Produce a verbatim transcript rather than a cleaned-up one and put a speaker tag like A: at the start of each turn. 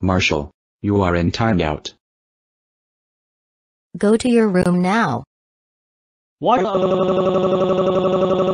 A: Marshall, you are in timeout.
B: Go to your room now.
C: What?